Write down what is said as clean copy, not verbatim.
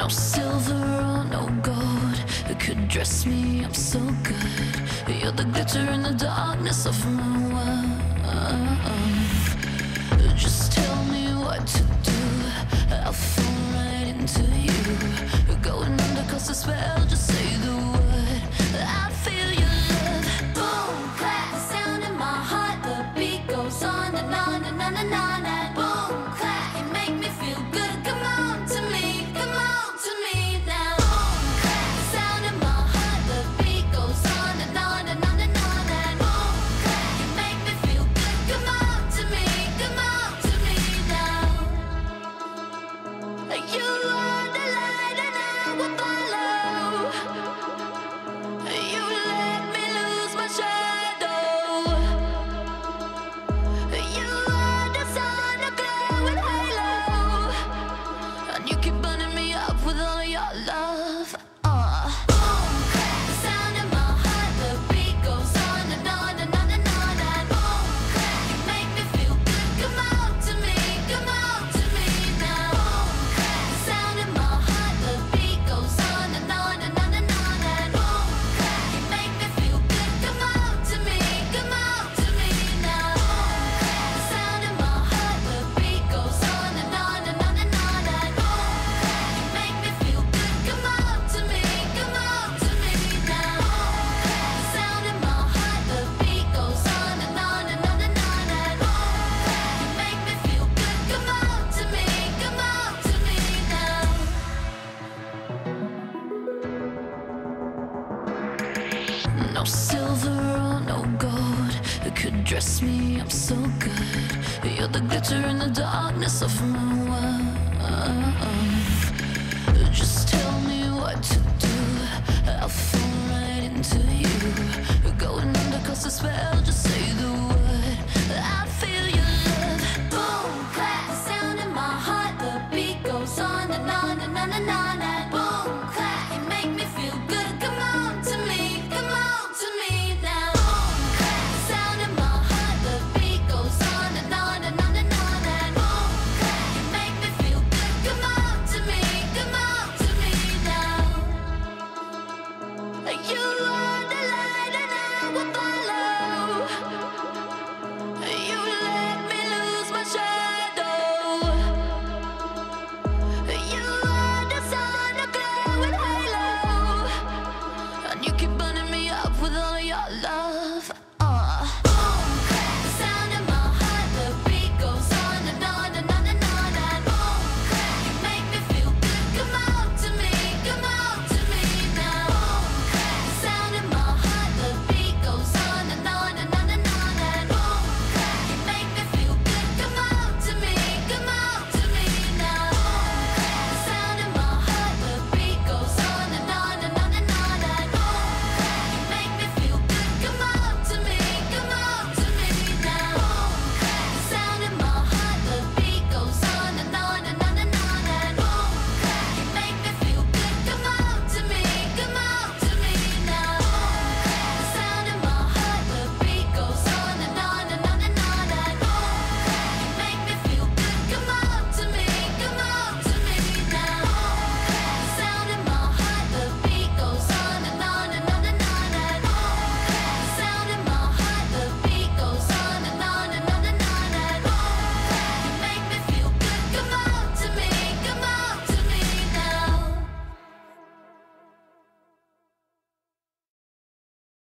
No silver or no gold could dress me up so good. You're the glitter in the darkness of my world. Just tell me what to do, I'll fall right into you. Going under 'cause the spell, just say the word, I feel your love. Boom, clap, sound in my heart, the beat goes on and on and on and on. And boom, clap, you make me feel good. Come on to me, come on to me now. Boom, clap, sound in my heart, the beat goes on and on and on and on. And boom, clap, you make me feel good. Come on to me, come on to me now. You are the light and I will follow. You let me lose my shadow. You are the sun, a glowing halo, and you keep burning me up with all of your love. Boom, clap, sound in my heart, the beat goes on and on and on and on. And boom, clap, you make me feel good. Come on to me now. Boom, clap, sound in my heart, the beat goes on and on and on and on. And boom, clap, you make me feel good. Come on to me now. Boom, clap, sound in my heart, the beat goes on and on and on and on. And boom, clap, you make me feel good. Come on to me now. Boom, clap, sound in my heart, the beat goes on and on and on and on. And boom, clap, you make me feel good. Come on to me now. No silver or no gold could dress me up so good. You're the glitter in the darkness of my world. Just tell me what to do, I'll fall right into you. Going under 'cause the spell, just say the word, I feel your love. Boom, clap, sound in my heart, the beat goes on and on and on and on.